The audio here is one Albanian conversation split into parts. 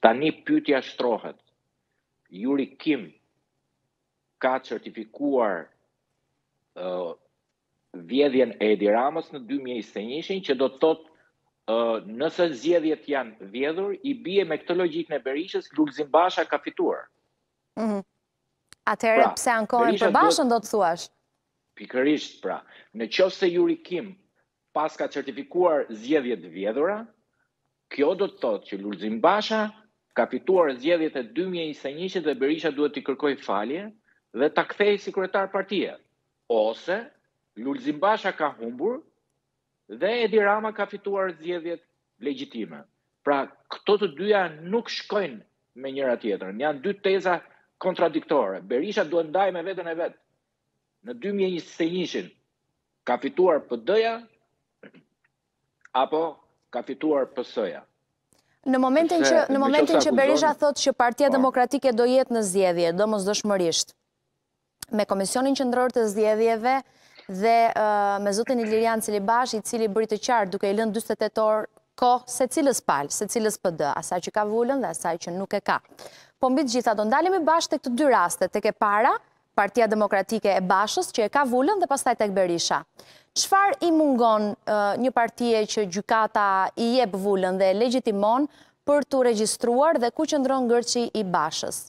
Tani pyetja shtrohet. Yuri Kim ka certifikuar vjedhjen e Edi Ramës në 2021 që do të thotë nëse zgjedhjet janë vjedhur, i bie me këtë logjikën e Berishës, Lulzim Basha ka fituar. Atëherë pse ankohen për Bashën, do të thuash? Pikërisht, pra. Në qoftë se Yuri Kim pas ka certifikuar zgjedhjet vjedhura, kjo do të thotë që Lulzim Basha ka fituar zgjedhjet e 2021 dhe Berisha duhet t'i kërkojë falje dhe ta kthejë si kryetar partie. Ose Lulzim Basha ka humbur dhe Edi Rama ka fituar zgjedhjet legjitime. Pra, këto të dyja nuk shkojnë me njëra tjetrën. Janë dy teza kontradiktore. Berisha duhet ndaj me veten e vet. Në 2021 ka fituar PD-ja apo ka fituar PS-ja. Në momentin që Berisha thotë që Partia Demokratike do jetë në zgjedhje, domosdoshmërisht, me Komisionin Qendror të Zgjedhjeve dhe me zotin Ilirian Celibash, i cili bëri të qartë duke i lënë 48 orë kohë secilës palë, secilës PD, asaj që ka vullën dhe asaj që nuk e ka. Po mbi të gjitha do ndalemi bashkë tek të dy rastet, tek e para, Partia Demokratike e Bashës, që e ka vullën dhe pastaj tek Berisha. Çfarë i mungon një partie që gjykata i jep vullën dhe e legjitimon për t'u regjistruar dhe ku qëndron ngërçi i Bashës?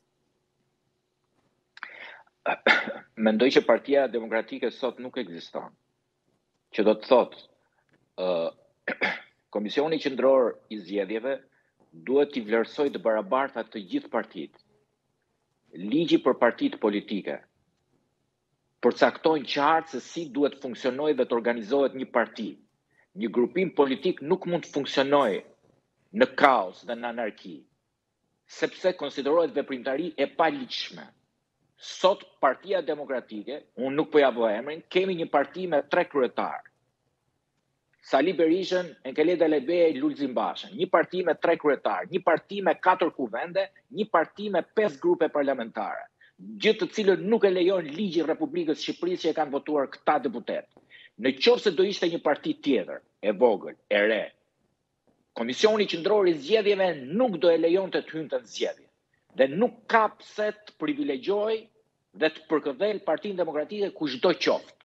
Mendoj që Partia Demokratike sot nuk ekziston. Që do të thotë Komisioni Qendror i Zgjedhjeve duhet t'i vlerësojë të barabarta të gjithë partitë. Ligji për partitë politike përcaktojnë qartë se si duhet funksionojë dhe të organizohet një parti. Një grupim politik nuk mund të funksionojë në kaos dhe në anarki, sepse konsiderohet veprimtari e paligjshme. Sot Partia Demokratike, unë nuk po ja vë emrin, kemi një parti me 3 kryetarë. Sali Berishën, Enkeleda Lebej, Lulzim Bashën. Një parti me 3 kryetarë, një parti me 4 kuvende, një parti me 5 grupe parlamentare. Gjë të cilën nuk e lejon ligji i Republikës së Shqipërisë që e kanë votuar këta deputet. Në qoftë se do ishte një parti tjetër, e vogël, e re, Komisioni Qendror i Zgjedhjeve nuk do e lejonte të hynte në zgjedhje. Dhe nuk ka pse të privilegjojë dhe të përkëdhelë Partinë Demokratike kushdo qoftë.